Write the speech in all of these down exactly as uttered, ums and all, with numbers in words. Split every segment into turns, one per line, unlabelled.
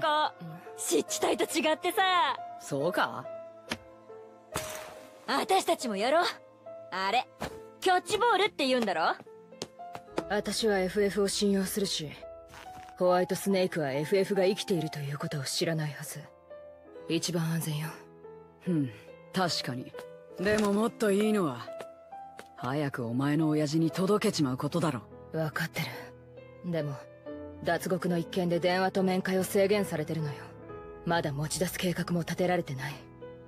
湿地帯と違ってさ。
そうか？
私たちもやろう。あれキャッチボールって言うんだろ。
私は エフエフ を信用するし、ホワイトスネークは エフエフ が生きているということを知らないはず。一番安全よ。
うん、確かに。でももっといいのは早くお前の親父に届けちまうことだろ。
分かってる。でも脱獄の一件で電話と面会を制限されてるのよ。まだ持ち出す計画も立てられてない。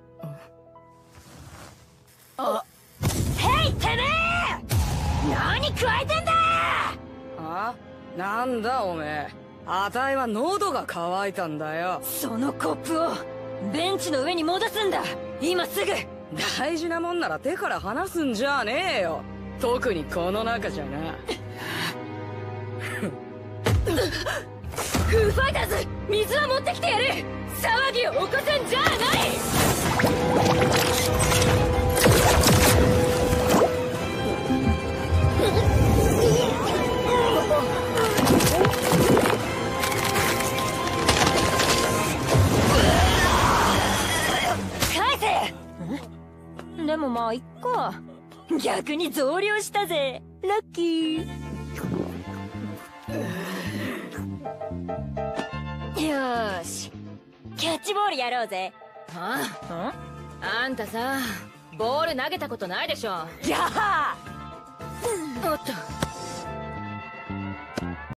あ、
ヘイてめえ、何加えてんだ。
あ、なんだおめえ、あたいは喉が渇いたんだよ。
そのコップをベンチの上に戻すんだ、今すぐ。
大事なもんなら手から離すんじゃねえよ、特にこの中じゃな。
フーファイターズ、水は持ってきてやる。騒ぎを起こすんじゃない。返せ。でもまあいっか、逆に増量したぜ、ラッキー。よーし、キャッチボールやろうぜ。
ああ、あんたさ、ボール投げたことないでしょ。
やは
おっと。